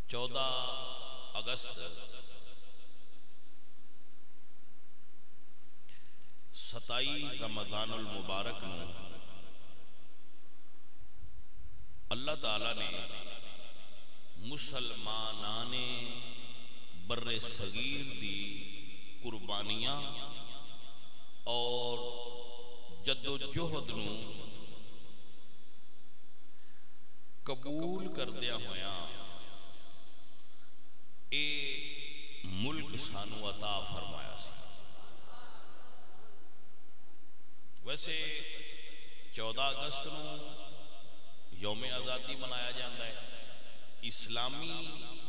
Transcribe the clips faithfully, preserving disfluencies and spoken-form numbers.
چودہ اگست ستائی رمضان المبارک نو اللہ تعالیٰ نے مسلمانان بر صغیر دی قربانیاں اور جد و جہد نو قبول کردیا ہویا اے ملک سانو عطا فرمایا سی۔ ویسے چودہ اگست نو یوم آزادی منایا جاتا ہے، اسلامی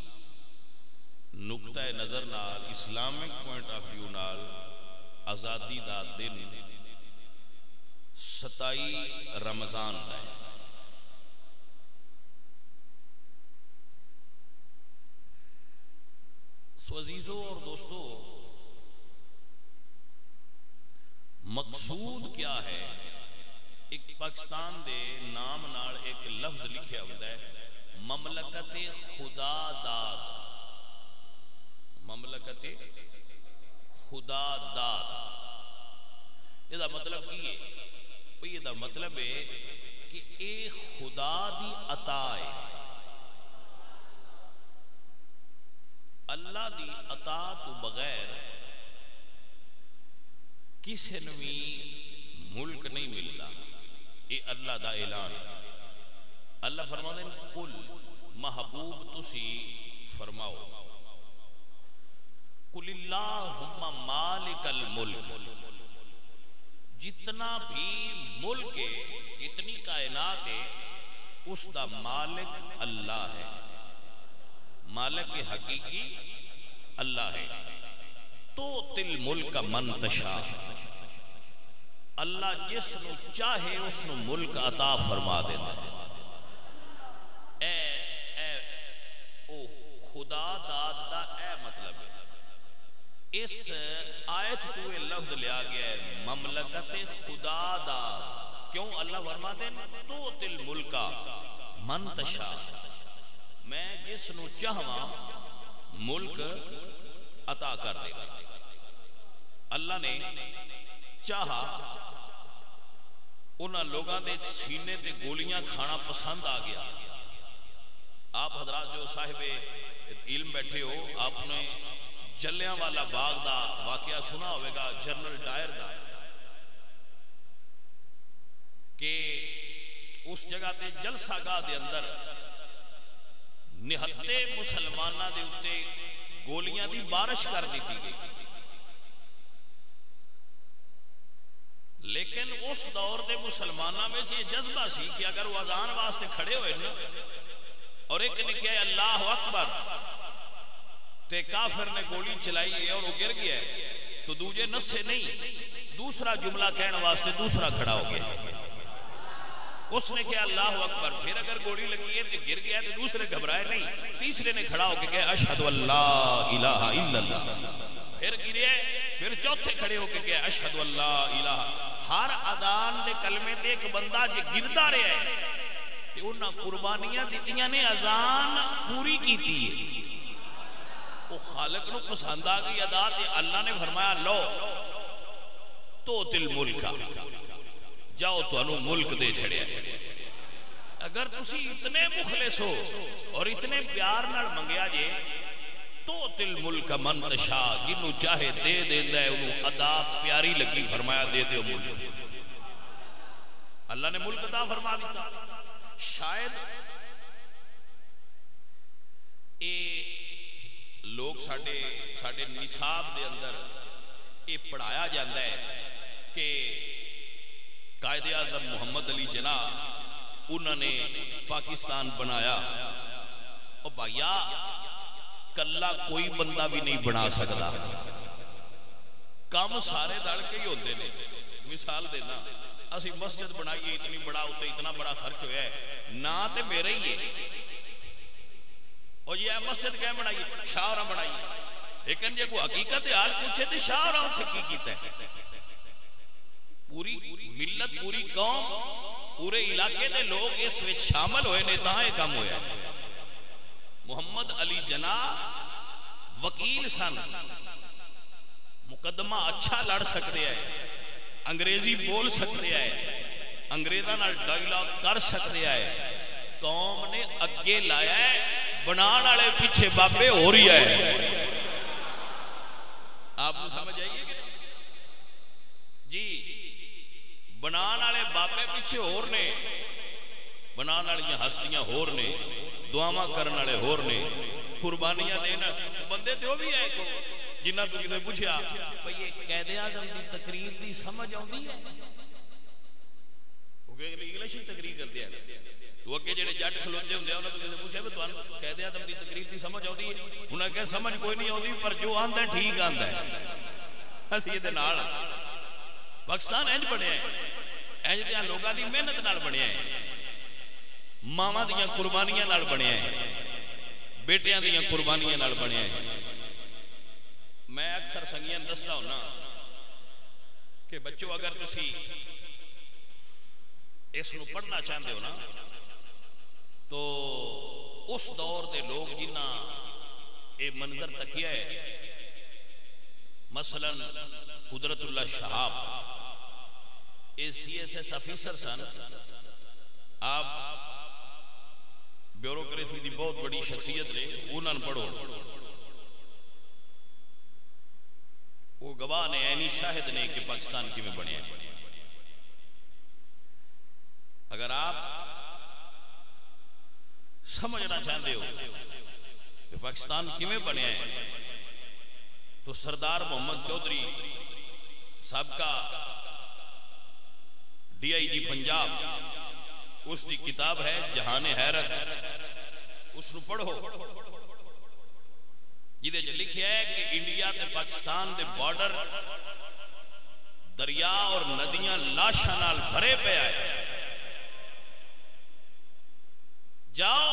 نقطہ نظر نال، اسلامک پوائنٹ آف ویو نال آزادی دا دن ستائی رمضان دا ہے۔ سو عزیزوں اور دوستو، مقصود کیا ہے؟ ایک پاکستان دے نام نال ایک لفظ لکھیا ہوتا ہے مملکت خدا داد، مملکت خدا داد۔ یہ دا مطلب کی ہے؟ یہ دا مطلب ہے کہ اے خدا دی عطا ہے، اللہ دی عطا تو بغیر کسی نوی ملک نہیں ملتا۔ یہ اللہ دا اعلان۔ اللہ فرماتے ہیں قل محبوب تسی فرماؤ، قل اللہم مالک الملک، جتنا بھی ملک ہے، جتنی کائنات ہے، اس دا مالک اللہ ہے، مالک حقیقی اللہ ہے۔ تو تل ملک من تشاء، اللہ جس نو چاہے اس نو ملک عطا فرما دیتا ہے۔ اے اے او خدا داد دا اے مطلب ہے۔ اس آیت کو یہ لفظ لیا گیا ہے مملکت خدا داد۔ کیوں؟ اللہ فرماتے ہیں تو تل ملکا من تشاء، میں جس نو چاہواں ملک عطا کر دے گا۔ اللہ نے چاہا انہاں لوگاں دے سینے تے گولیاں کھانا پسند آ گیا۔ آپ حضرات جو صاحب علم بیٹھے ہو، آپ نے جلیاں والا باغ دا واقعہ سنا ہوئے گا، جنرل ڈائر دا، کہ اس جگہ تے جلسہ گاہ دے اندر نہتے مسلمانہ دے اتے گولیاں دی بارش کر دیتی گئی۔ لیکن اس دور دے مسلمانہ میں یہ جذبہ سی کہ اگر وہ اذان واسطے کھڑے ہوئے نا اور ایک نے کہا اللہ اکبر تے کافر نے گولی چلائی ہے اور وہ گر گیا ہے، تو دوجے نسے نہیں، دوسرا جملہ کہنے واسطے دوسرا کھڑا ہو گیا۔ اس نے کہا اللہ اکبر، پھر اگر گولی لگی ہے تو گر گیا تو دوسرے گھبرائے نہیں، تیسرے نے کھڑا ہو کے کہا اشہد اللہ الہ الا اللہ، پھر گرے، پھر چوتھے کھڑے ہو کے کہا اشہد اللہ الہ۔ ہر اذان دے کلمے تے ایک بندہ جے گردا رہا ہے تے انہاں قربانیاں دتیاں نے اذان پوری کیتی ہے۔ وہ خالق نو پسند آ گئی ادا تے اللہ نے فرمایا لو تو تل ملکا، جاؤ تو انو ملک دے چھڑیا۔ اگر تسی اتنے مخلص ہو اور اتنے پیار نال منگیا جے تو تل ملک من تشاء، جنو چاہے دے دیندا ہے، انو ادا پیاری لگی، فرمایا دے دے ملک۔ اللہ نے ملک عطا فرما دیتا۔ شاید اے لوگ ساڑھے ساڑھے نصاب دے اندر اے پڑھایا جاندہ ہے کہ قائد اعظم محمد علی جناح انہوں نے پاکستان بنایا، اور بھائیا کلہ کوئی بندہ بھی نہیں بنا سکتا، کام سارے دڑ کے ہی ہوتے ہیں۔ مثال دینا، اسی مسجد بنائیے اتنی بڑا ہوتے اتنا بڑا خرچ ہویا ہے، نہ تے میرے ہی ہے، اور یہ مسجد کیا بنائیے؟ شاہ اور بنائیے، لیکن یہ کوئی حقیقت حال پوچھے تھے شاہ اور سے کی کیتا ہے؟ پوری ملت، پوری قوم، پورے علاقے دے لوگ اس وچ شامل ہوئے نے، تاں یہ کام ہویا۔ محمد علی جناح وکیل سن، مقدمہ اچھا لڑ سکتے ہیں، انگریزی بول سکتے ہیں، انگریزاں نال ڈائیلاگ کر سکتے ہیں، قوم نے اگے لایا ہے، بنان والے پیچھے بابے ہو رہی ہے. آپ کو سمجھ آئیے کہ جی بنان والے بابے پیچھے ہور نے، بنان والی ہستیاں ہور نے، دعاواں کرن والے ہور نے، قربانیاں دینا بندے تے وہ بھی ہے کو جنہ تو کسی پوچھیا بھئی یہ قائد اعظم دی تقریر دی سمجھ آندی ہے؟ وہ کہ انگلش ہی تقریر کرتے ہیں. وہ اگے جڑے جٹ کھلوتے ہوندے ہیں انہاں تو کسی پوچھیا بھی تانوں قائد اعظم دی تقریر دی سمجھ آندی ہے؟ انہاں کہا سمجھ کوئی نہیں آندی پر جو آندا ہے ٹھیک آندا ہے. اسی یہ دے نال پاکستان انج بنیا ہے، انج دیاں لوکاں دی محنت نال بنیا ہے، ماواں دیاں قربانیاں نال بنیا ہے، بیٹیاں دیاں قربانیاں نال بنیا ہے. میں اکثر سنگیاں دستا ہونا کہ بچوں اگر تسی اس نو پڑھنا چاہتے ہو نا تو اس دور دے لوگ جنہ اے منظر تکیا ہے، مثلا Qudrat Ullah Shahab A C S S officer سن، آپ بیوروکریسی دی بہت بڑی شخصیت لے، انہاں پڑھو، وہ گواہ نے عینی شاہد نے کہ پاکستان کی میں بنے ہیں. اگر آپ سمجھنا چاہتے ہو کہ پاکستان کی میں بنے ہیں تو سردار محمد چودھری سابقہ ڈی آئی جی پنجاب اس کی کتاب ہے جہان حیرت، اس کو پڑھو جدے جو لکھیا ہے کہ انڈیا تے پاکستان دے بارڈر دریا اور ندیاں لاشاں نال بھرے پے آئے، جاؤ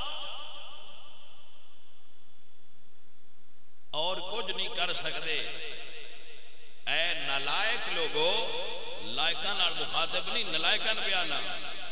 اور کچھ نہیں کر سکتے. اے نالائق لوگو، لائقاں نال مخاطب نہیں، نالائقاں بھی آنا.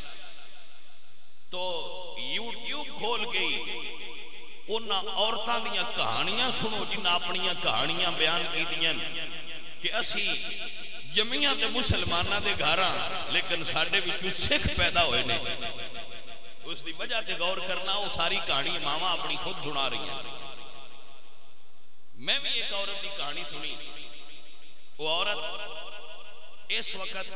تو یوٹیوب کھول گئی انہاں عورتاں دیاں کہانیاں سنو جنہاں اپنیاں کہانیاں بیان کیتیاں کہ اسی جمعیاں تے مسلمانہ دے گھاراں لیکن ساڑھے وچوں سکھ پیدا ہوئے نے. اس دی وجہ تے غور کرنا، وہ ساری کہانی ماما اپنی خود سنا رہی ہیں. میں بھی ایک عورت دی کہانی سنی. وہ عورت اس وقت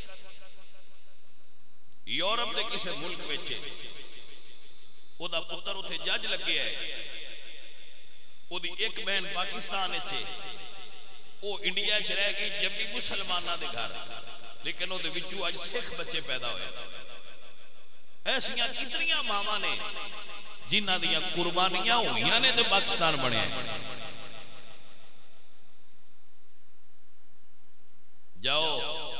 یورپ دے کسے ملک وچے، وہ دا پتر اتھے جج لگے ہے، وہ دی ایک بہن پاکستان اچھے، وہ انڈیا چ رہ گئی جبھی مسلمانہ دے گھر، لیکن وہ دے وچوں آج سکھ بچے پیدا ہوئے. ایسیاں کتنیاں ماما نے جنہ دیاں قربانیاں ہوئیاں نے تو پاکستان بنے ہیں. جاؤ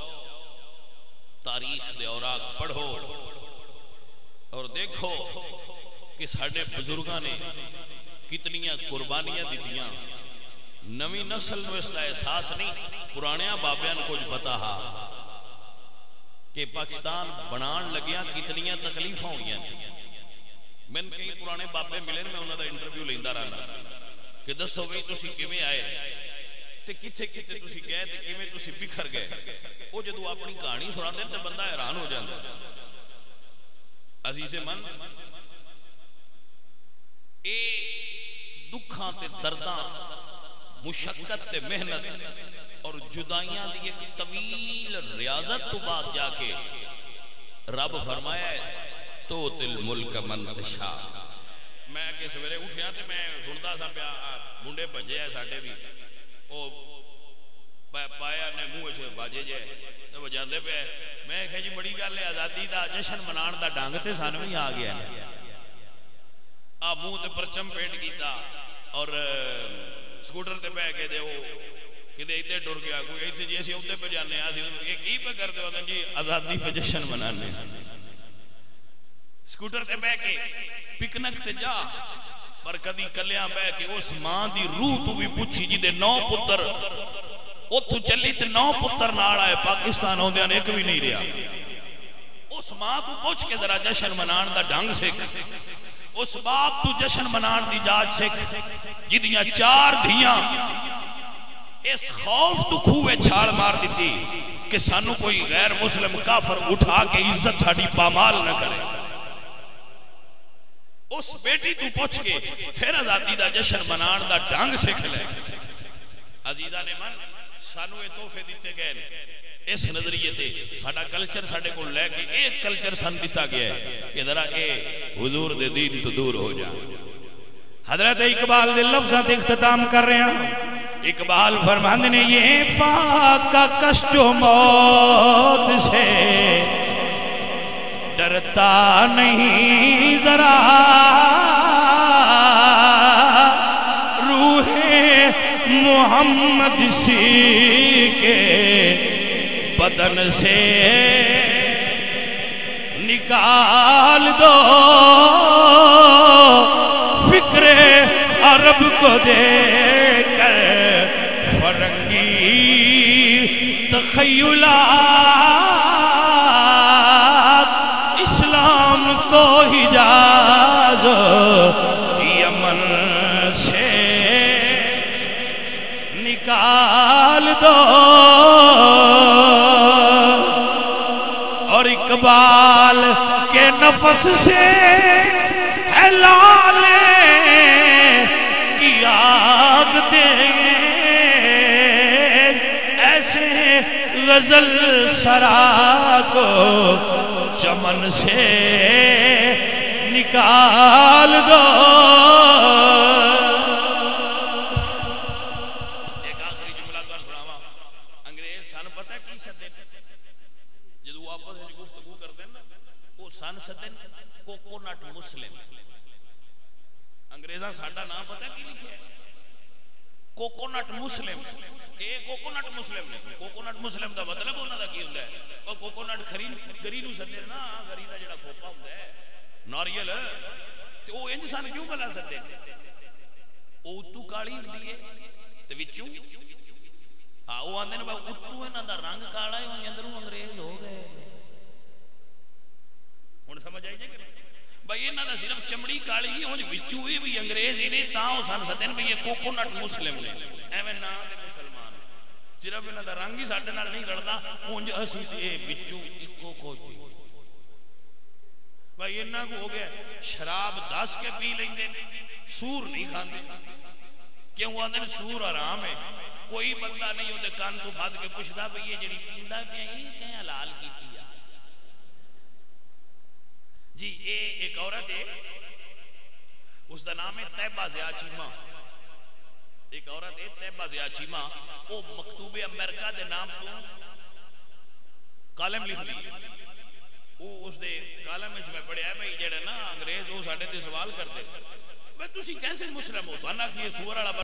تاریخ دے اوراق پڑھو اور دیکھو کہ ساڑھے بزرگاں نے کتنیاں قربانیاں دیتیاں. نوی نسل میں اس کا احساس نہیں، پرانیاں بابیاں کچھ پتا ہا کہ پاکستان بنان لگیاں کتنیاں تکلیفاں ہوئیاں. میں کئی پرانے بابے ملے میں انہوں نے انٹرویو لیندہ رہنا کہ دسو بھئی تسی کیویں آئے تے کتھے کتھے تسی گئے تے کیویں تسی بکھر گئے. وہ جدو اپنی کہانی سنا دے تے بندہ حیران ہو جاتا. عزیز من اے دکھاں تے درداں، مشقت تے محنت اور جدائیاں دی ایک طویل ریاضت تو بعد جا کے رب فرمایا ہے تو تل ملک منتشا. میں کہ سویرے اٹھیا تے میں سنتا سا پیا منڈے بجے ہے ساڑھے بھی وہ پایا نے موہ سے باجے جائے تو وہ جاندے پہ میں کہا جی بڑی گل ہے آزادی دا جشن منان دا ڈانگ تے سانو ہی آ گیا ہے. آپ موہ تے پرچم پینٹ کیتا اور سکوٹر تے پہ کے دے وہ کہ دے ایتے ڈر گیا کوئی ایتے جیسے ہوتے پہ جانے آسی یہ کی پہ کر دے ہوتا جی آزادی پہ جشن منانے. سکوٹر تے پہ کے پکنک تے جا پر کدی کلیاں بے کہ اس ماں دی روح تو بھی پوچھی جی دے نو پتر او تو چلی تے نو پتر ناڑ آئے پاکستان ہوں دیاں ایک بھی نہیں رہا. اس ماں تو پوچھ کے ذرا جشن منان دا ڈھنگ سے اس باپ تو جشن منان دی جاج سکھ جدیاں چار دھیاں اس خوف تو کھوئے چھاڑ مار دیتی کہ سانو کوئی غیر مسلم کافر اٹھا کے عزت ساڑی پامال نہ کرے. اس بیٹی تو پوچھ کے پھر آزادی دا جشن منان دا ڈھنگ سکھ لے. عزیزان من سانو یہ تحفے دیتے گئے اس نظریے تے ساڑا کلچر ساڑے کو لے کے ایک کلچر سن دیتا گیا ہے کہ ذرا اے حضور دے دین تو دور ہو جا. حضرت اقبال دے لفظات اختتام کر رہے ہیں. اقبال فرماندے نے یہ فاقہ کشت و موت سے ڈرتا نہیں ذرا روح محمد سی کے بدن سے نکال دو فکر عرب کو دے کر فرنگی تخیلات اسلام کو حجاز یمن سے نکال دو. اور اقبال کے نفس سے ہے لالے کی آگ دیں ایسے غزل سرا کو چمن سے نکال دو. ایک آخری جملہ کر سناواں. انگریز سن پتہ کی سدے جدو آپس میں گفتگو کرتے ہیں نا وہ سن سدے کوکونٹ مسلم. انگریزاں ساڈا نام پتہ کی لکھا ہے کوکونٹ مسلم. اے کوکونٹ مسلم نے کوکونٹ مسلم دا مطلب انہاں دا کی ہوندا ہے او کوکونٹ خری گری نو سدے نا گری دا جڑا کھوپا ہوندا ہے ناریل تے او انج سن کیوں بلا سدے او تو کالی ہوندی ہے تے وچوں ہاں او آندے نے بھائی اتو انہاں دا رنگ کالا ہے اون اندروں انگریز ہو گئے. ہن سمجھ آئی جے کہ بھائی انہاں دا صرف چمڑی کالی ہے اون وچوں ہی بھی انگریز ہی نے تاں او سن سدے نے بھئی یہ کوکونٹ مسلم نے ایویں نام تے مسلمان صرف انہاں دا رنگ ہی ساڈے نال نہیں رلدا اونج اسی تے وچوں اکو کوئی بھائی انہاں کو ہو گیا شراب دس کے پی لیندے سور نہیں کھاندے کیوں آندے نے سور حرام ہے. کوئی بندہ نہیں ہوتے کان تو بھاد کے پوچھدا بھئی یہ جڑی پیندا پیا یہ کہیں حلال کیتی ہے. جی اے ایک عورت ہے اس دا نام ہے طیبہ ضیاء چیمہ. ایک عورت ہے طیبہ ضیاء چیمہ وہ مکتوب امریکہ دے نام تو کالم لکھ لی. وہ اس دے کالم وچ میں پڑھیا ہے بھئی جڑے نا انگریز وہ ساڈے تے سوال کرتے بھئی تسی کیسے مسلم ہو؟ تو انا کہ یہ سور والا